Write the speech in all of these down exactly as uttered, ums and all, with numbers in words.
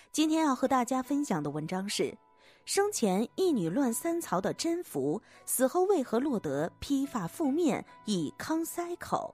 今天要和大家分享的文章是：生前一女乱三曹的甄宓，死后为何落得披发覆面以康塞口？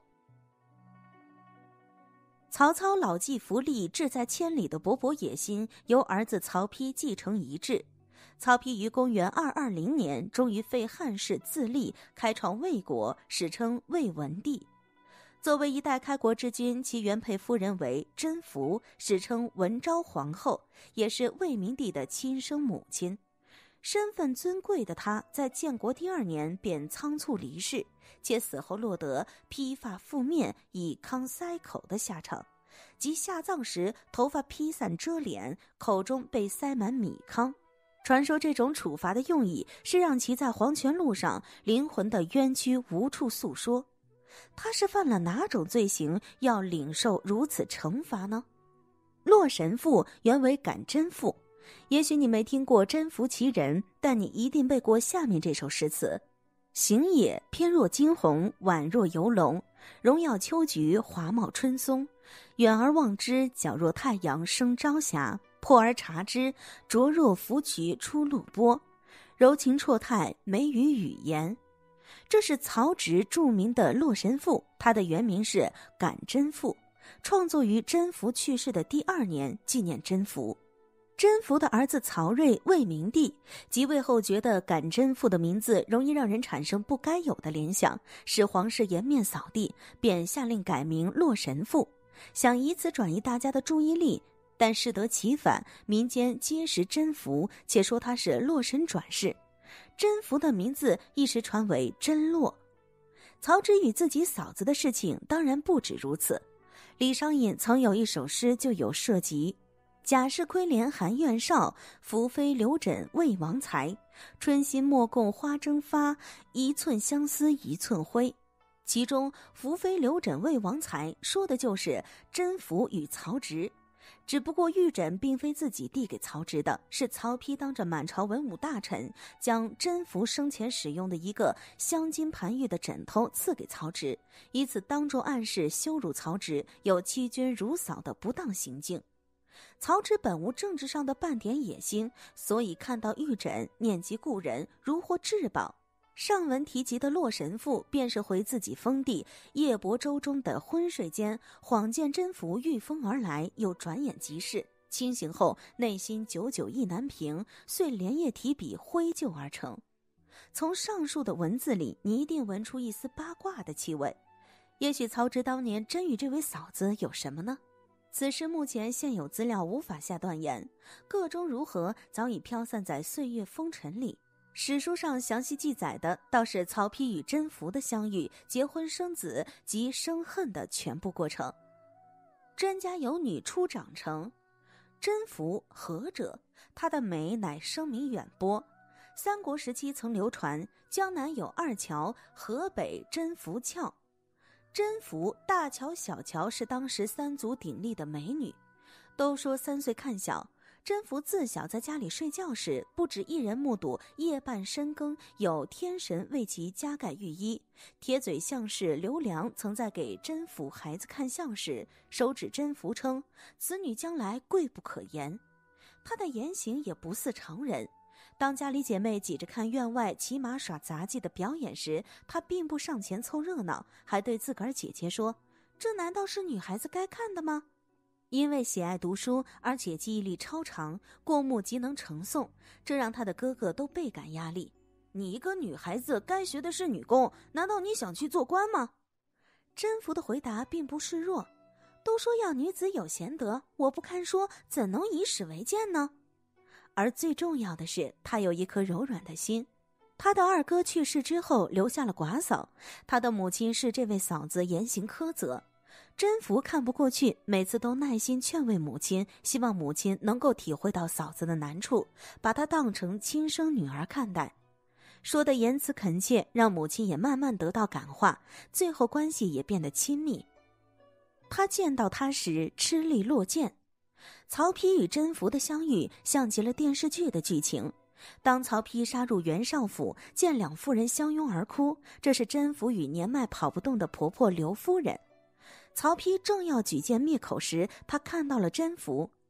曹操老骥伏枥，志在千里的勃勃野心由儿子曹丕继承遗志。曹丕于公元二二零年终于废汉室自立，开创魏国，史称魏文帝。作为一代开国之君，其原配夫人为甄宓，史称文昭皇后，也是魏明帝的亲生母亲。身份尊贵的她在建国第二年便仓促离世，且死后落得披发覆面以康塞口的下场，即下葬时头发披散遮脸，口中被塞满米糠。传说这种处罚的用意是让其在黄泉路上灵魂的冤屈无处诉说。他是犯了哪种罪行要领受如此惩罚呢？洛神赋原为感甄赋，也许你没听过甄宓其人，但你一定背过下面这首诗词：行也翩若惊鸿，宛若游龙，荣耀秋菊，华茂春松。远而望之，皎若太阳升朝霞，破而察之，灼若芙蕖出露波。柔情绰态，美于语言。这是曹植著名的《洛神赋》，它的原名是《感甄赋》，创作于甄宓去世的第二年，纪念甄宓。甄宓的儿子曹睿，魏明帝即位后觉得感甄赋的名字容易让人产生不该有的联想，使皇室颜面扫地，便下令改名《洛神赋》，想以此转移大家的注意力。但适得其反，民间皆识甄宓，且说他是洛神转世。甄宓的名字一时传为甄洛。曹植与自己嫂子的事情当然不止如此。李商隐曾有一首诗就有涉及：贾氏窥帘含怨少，宓妃留枕魏王才。春心莫共花争发，一寸相思一寸灰。其中宓妃留枕魏王才说的就是甄宓与曹植，只不过玉枕并非自己递给曹植的，是曹丕当着满朝文武大臣将甄宓生前使用的一个镶金盘玉的枕头赐给曹植，以此当众暗示羞辱曹植有欺君辱嫂的不当行径。曹植本无政治上的半点野心，所以看到玉枕念及故人，如获至宝。上文提及的《洛神赋》便是回自己封地夜泊舟中的昏睡间，恍见甄宓御风而来，又转眼即逝。清醒后内心久久意难平，遂连夜提笔挥就而成。从上述的文字里，你一定闻出一丝八卦的气味。也许曹植当年真与这位嫂子有什么呢？此事目前现有资料无法下断言，个中如何早已飘散在岁月风尘里。史书上详细记载的倒是曹丕与甄宓的相遇、结婚生子及生恨的全部过程。甄家有女初长成，甄宓何者？她的美乃声名远播。三国时期曾流传江南有二乔，河北甄宓俏。甄宓大乔小乔是当时三足鼎立的美女。都说三岁看小，甄宓自小在家里睡觉时，不止一人目睹夜半深更有天神为其加盖御衣。铁嘴相士刘良曾在给甄宓孩子看相时，手指甄宓称：“此女将来贵不可言。”她的言行也不似常人。当家里姐妹挤着看院外骑马耍杂技的表演时，她并不上前凑热闹，还对自个儿姐姐说：“这难道是女孩子该看的吗？”因为喜爱读书，而且记忆力超长，过目即能成诵，这让他的哥哥都倍感压力。你一个女孩子该学的是女工，难道你想去做官吗？甄宓的回答并不示弱，都说要女子有贤德，我不堪说，怎能以史为鉴呢？而最重要的是，他有一颗柔软的心。他的二哥去世之后留下了寡嫂，他的母亲是这位嫂子言行苛责。甄宓看不过去，每次都耐心劝慰母亲，希望母亲能够体会到嫂子的难处，把她当成亲生女儿看待。说的言辞恳切，让母亲也慢慢得到感化，最后关系也变得亲密。他见到她时吃力落剑。曹丕与甄宓的相遇像极了电视剧的剧情。当曹丕杀入袁绍府，见两妇人相拥而哭，这是甄宓与年迈跑不动的婆婆刘夫人。曹丕正要举剑灭口时，他看到了甄宓，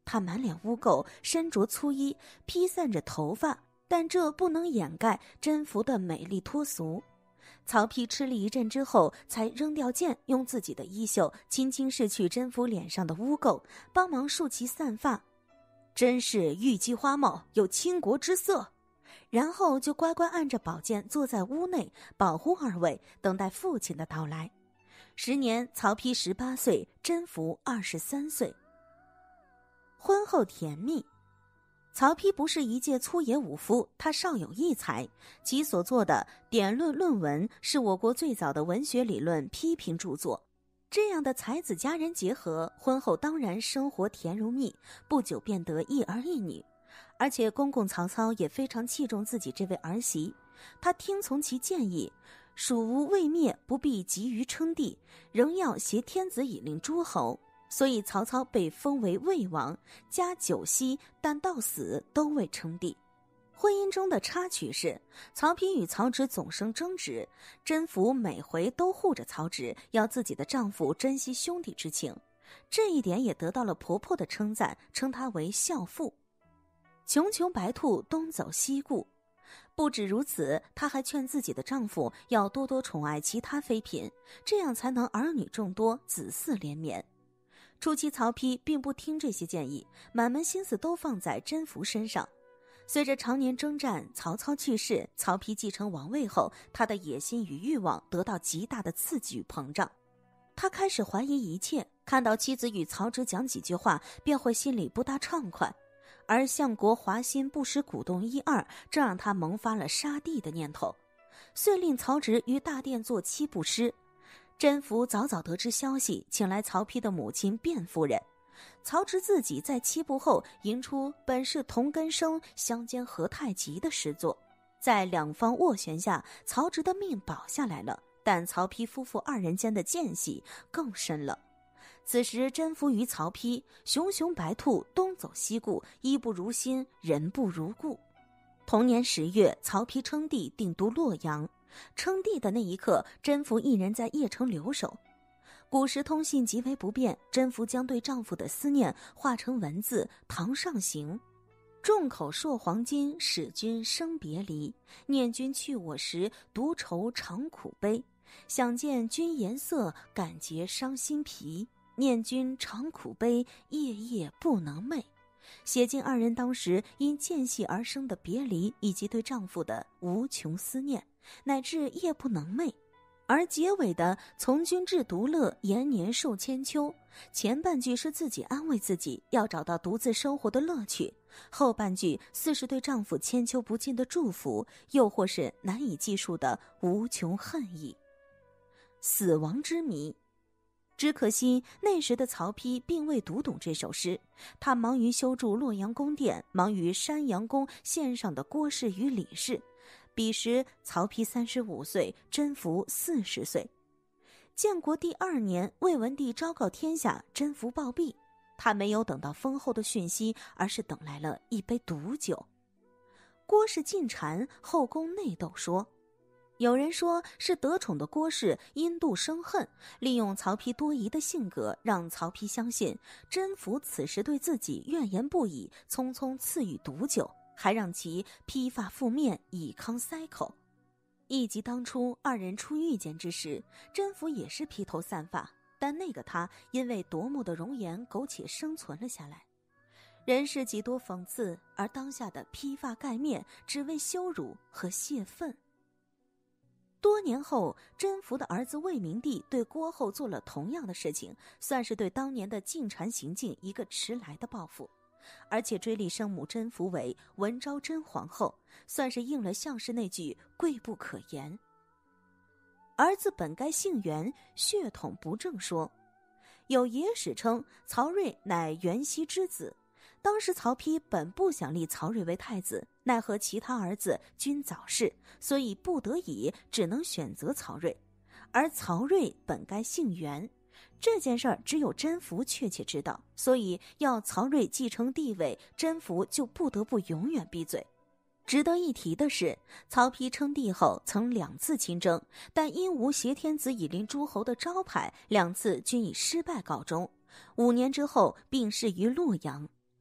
他满脸污垢，身着粗衣，披散着头发，但这不能掩盖甄宓的美丽脱俗。曹丕吃了一阵之后，才扔掉剑，用自己的衣袖轻轻拭去甄宓脸上的污垢，帮忙束其散发。真是玉肌花貌，有倾国之色。然后就乖乖按着宝剑坐在屋内，保护二位，等待父亲的到来。时年，曹丕十八岁，甄宓二十三岁。婚后甜蜜。曹丕不是一介粗野武夫，他少有异才，其所作的典论论文是我国最早的文学理论批评著作。这样的才子佳人结合，婚后当然生活甜如蜜，不久便得一儿一女。而且公公曹操也非常器重自己这位儿媳，他听从其建议，蜀吴未灭，不必急于称帝，仍要挟天子以令诸侯。所以曹操被封为魏王，加九锡，但到死都未称帝。婚姻中的插曲是，曹丕与曹植总生争执，甄宓每回都护着曹植，要自己的丈夫珍惜兄弟之情。这一点也得到了婆婆的称赞，称她为孝妇。穷穷白兔东走西顾。不止如此，她还劝自己的丈夫要多多宠爱其他妃嫔，这样才能儿女众多，子嗣连绵。初期曹丕并不听这些建议，满门心思都放在甄宓身上。随着常年征战，曹操去世，曹丕继承王位后，他的野心与欲望得到极大的刺激与膨胀。他开始怀疑一切，看到妻子与曹植讲几句话，便会心里不大畅快。而相国华歆不时鼓动一二，这让他萌发了杀弟的念头，遂令曹植于大殿作七步诗。甄宓早早得知消息，请来曹丕的母亲卞夫人。曹植自己在七步后吟出本是同根生，相煎何太急的诗作。在两方斡旋下，曹植的命保下来了，但曹丕夫妇二人间的间隙更深了。此时甄宓与曹丕熊熊白兔，东走西顾，衣不如新，人不如故。同年十月，曹丕称帝，定都洛阳。称帝的那一刻，甄宓一人在邺城留守。古时通信极为不便，甄宓将对丈夫的思念化成文字，堂上行：众口铄黄金，使君生别离。念君去我时，独愁长苦悲。想见君颜色，感结伤心脾。念君长苦悲，夜夜不能寐。写尽二人当时因间隙而生的别离，以及对丈夫的无穷思念，乃至夜不能寐。而结尾的从君至独乐，延年受千秋，前半句是自己安慰自己要找到独自生活的乐趣，后半句似是对丈夫千秋不尽的祝福，又或是难以计数的无穷恨意。死亡之谜。只可惜那时的曹丕并未读懂这首诗，他忙于修筑洛阳宫殿，忙于山阳宫献上的郭氏与李氏。彼时曹丕三十五岁，甄宓四十岁。建国第二年，魏文帝昭告天下，甄宓暴毙。他没有等到封后的讯息，而是等来了一杯毒酒。郭氏进谗，后宫内斗说，有人说是得宠的郭氏因妒生恨，利用曹丕多疑的性格，让曹丕相信甄宓此时对自己怨言不已，匆匆赐予毒酒，还让其披发覆面，以康塞口。忆及当初二人初遇见之时，甄宓也是披头散发，但那个他因为夺目的容颜苟且生存了下来。人世极多讽刺，而当下的披发盖面只为羞辱和泄愤。多年后，甄宓的儿子魏明帝对郭后做了同样的事情，算是对当年的进谗行径一个迟来的报复，而且追立生母甄宓为文昭甄皇后，算是应了项氏那句贵不可言。儿子本该姓袁，血统不正说。有野史称曹睿乃袁熙之子，当时曹丕本不想立曹睿为太子，奈何其他儿子均早逝，所以不得已只能选择曹睿。而曹睿本该姓袁，这件事儿只有甄宓确切知道，所以要曹睿继承帝位，甄宓就不得不永远闭嘴。值得一提的是，曹丕称帝后曾两次亲征，但因无挟天子以令诸侯的招牌，两次均以失败告终。五年之后病逝于洛阳。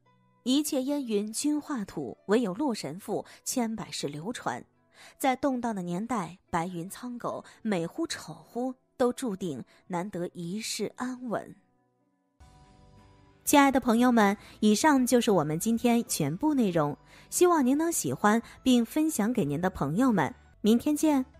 一切烟云均化土，唯有洛神赋千百世流传。在动荡的年代，白云苍狗，美乎丑乎，都注定难得一世安稳。亲爱的朋友们，以上就是我们今天全部内容，希望您能喜欢并分享给您的朋友们。明天见。